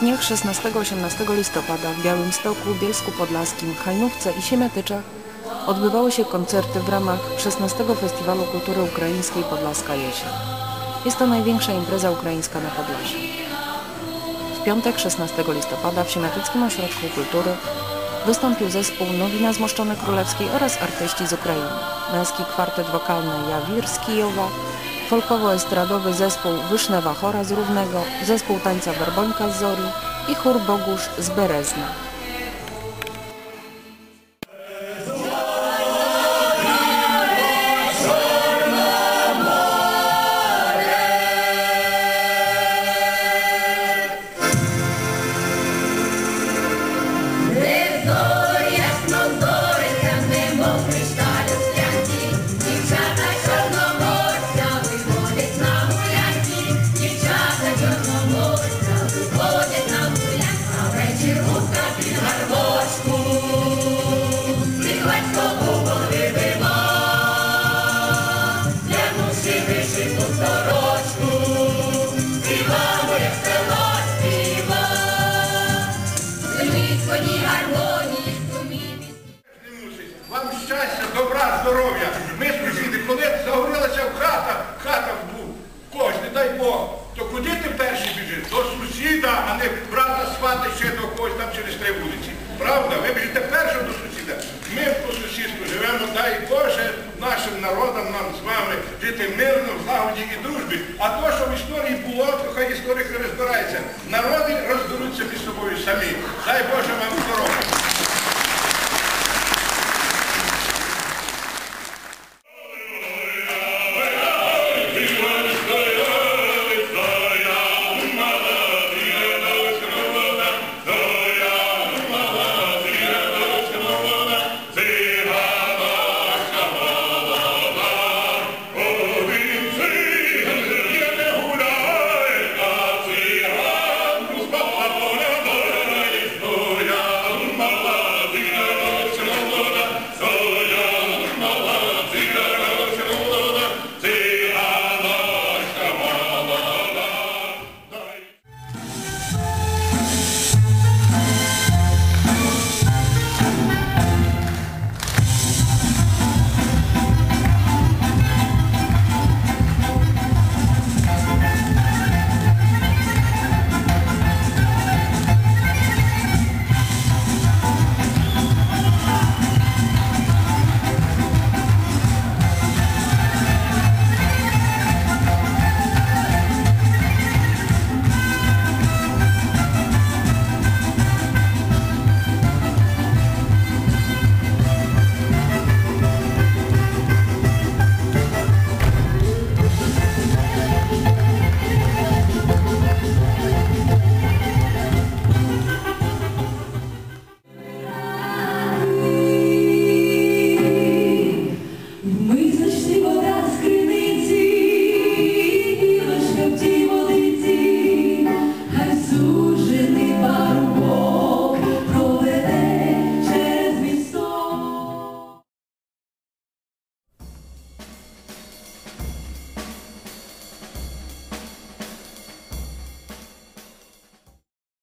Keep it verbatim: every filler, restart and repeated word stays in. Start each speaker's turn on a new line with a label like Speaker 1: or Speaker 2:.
Speaker 1: dniach szesnastego do osiemnastego listopada w Białymstoku, Bielsku Podlaskim, Hajnówce i Siemiatyczach odbywały się koncerty w ramach szesnastego Festiwalu Kultury Ukraińskiej Podlaska Jesień. Jest to największa impreza ukraińska na Podlasiu. W piątek szesnastego listopada w Siemiatyckim Ośrodku Kultury wystąpił zespół Nowina z Moszczony Królewskiej oraz artyści z Ukrainy. Męski kwartet wokalny Jawir z Kijowa, folkowo-estradowy zespół Wysznewa Chora z Równego, zespół tańca Werbońka z Zori i chór Bogusz z Berezna.
Speaker 2: Вам щастя, добра, здоров'я. Ми, сусіди, коли загорілася в хата, хата в когось, не дай Бог, то куди ти перший біжиш? До сусіда, а не брата свата ще до когось там через три вулиці. Правда? Ви біжите першим до сусіда. Ми по сусідству живемо, дай Боже, нашим народам, нам з вами жити мирно, в злагоді і дружбі. А то, що в історії було, то хай історик не розбирається. Народ